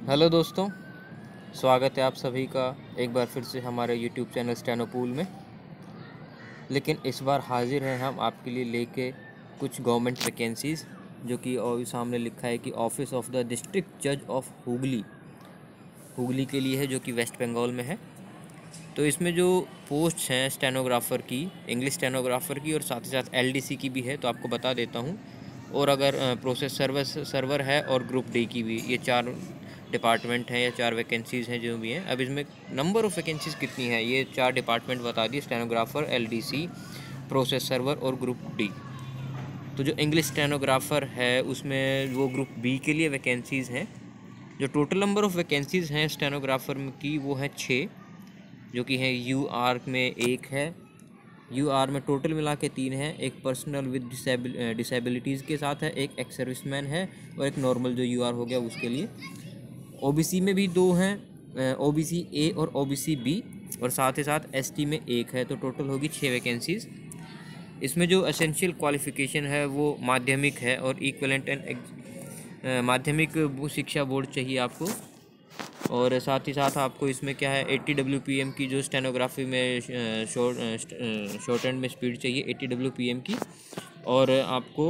Hello दोस्तों, स्वागत है आप सभी का एक बार फिर से हमारे यूट्यूब चैनल स्टेनोपूल में। लेकिन इस बार हाजिर हैं हम आपके लिए लेके कुछ गवर्नमेंट वैकेंसीज़, जो कि और सामने लिखा है कि ऑफिस ऑफ द डिस्ट्रिक्ट जज ऑफ हुगली के लिए है, जो कि वेस्ट बंगाल में है। तो इसमें जो पोस्ट हैं स्टेनोग्राफ़र की, इंग्लिश स्टेनोग्राफ़र की और साथ ही साथ एलडीसी की भी है, तो आपको बता देता हूँ। और अगर प्रोसेस सर्वर है और ग्रुप डी की भी, ये 4 डिपार्टमेंट हैं या 4 वैकेंसीज़ हैं जो भी हैं। अब इसमें नंबर ऑफ़ वैकेंसीज़ कितनी है, ये 4 डिपार्टमेंट बता दिए, स्टेनोग्राफ़र, एलडीसी, प्रोसेस सर्वर और ग्रुप डी। तो जो इंग्लिश स्टेनोग्राफ़र है उसमें वो ग्रुप बी के लिए वैकेंसीज़ हैं। जो टोटल नंबर ऑफ़ वैकेंसीज़ हैं स्टेनोग्राफ़र की वो है 6, जो कि है यूआर में 1 है, यूआर में टोटल मिला के 3 हैं। एक पर्सनल विद डिसेबिलिटीज़ के साथ है, एक एक्स सर्विसमैन है और एक नॉर्मल जो यूआर हो गया उसके लिए। ओबीसी में भी 2 हैं, ओबीसी ए और ओबीसी बी, और साथ ही साथ एसटी में 1 है। तो टोटल होगी 6 वैकेंसीज़। इसमें जो एसेंशियल क्वालिफ़िकेशन है वो माध्यमिक है और इक्विवेलेंट एंड माध्यमिक शिक्षा बोर्ड चाहिए आपको। और साथ ही साथ आपको इसमें क्या है 80 WPM की जो स्टेनोग्राफी में शॉर्ट हैंड में स्पीड चाहिए 80 WPM की। और आपको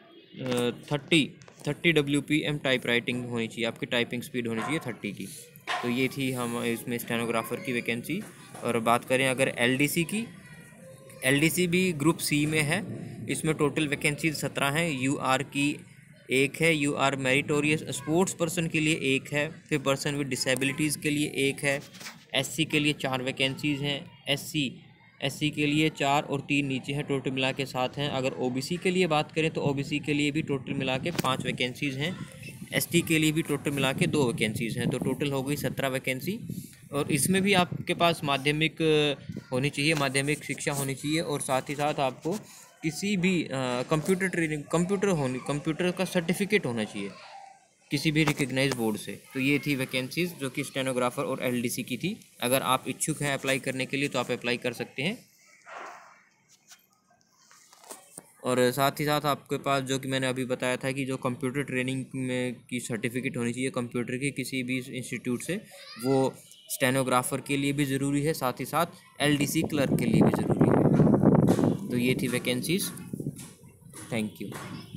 30 WPM टाइप राइटिंग होनी चाहिए, आपकी टाइपिंग स्पीड होनी चाहिए 30 की। तो ये थी हम इसमें स्टेनोग्राफर की वैकेंसी। और बात करें अगर एलडीसी की, एलडीसी भी ग्रुप सी में है। इसमें टोटल वैकेंसी 17 हैं। यूआर की 1 है, यूआर मेरिटोरियस स्पोर्ट्स पर्सन के लिए 1 है, फिर पर्सन विद डिसेबिलिटीज़ के लिए 1 है। एससी के लिए 4 वैकेंसीज़ हैं। एससी के लिए 4 और 3 नीचे हैं, टोटल मिला के 7 हैं। अगर ओबीसी के लिए बात करें तो ओबीसी के लिए भी टोटल मिला के 5 वैकेंसीज़ हैं। एसटी के लिए भी टोटल मिला के 2 वैकेंसीज़ हैं। तो टोटल हो गई 17 वैकेंसी। और इसमें भी आपके पास माध्यमिक होनी चाहिए, माध्यमिक शिक्षा होनी चाहिए, और साथ ही साथ आपको किसी भी कंप्यूटर ट्रेनिंग, कंप्यूटर का सर्टिफिकेट होना चाहिए किसी भी रिकग्नाइज बोर्ड से। तो ये थी वैकेंसीज़ जो कि स्टेनोग्राफर और एलडीसी की थी। अगर आप इच्छुक हैं अप्लाई करने के लिए तो आप अप्लाई कर सकते हैं। और साथ ही साथ आपके पास जो कि मैंने अभी बताया था कि जो कंप्यूटर ट्रेनिंग में की सर्टिफिकेट होनी चाहिए कंप्यूटर की किसी भी इंस्टीट्यूट से, वो स्टेनोग्राफर के लिए भी ज़रूरी है, साथ ही साथ एलडीसी क्लर्क के लिए भी ज़रूरी है। तो ये थी वैकेंसीज़। Thank you.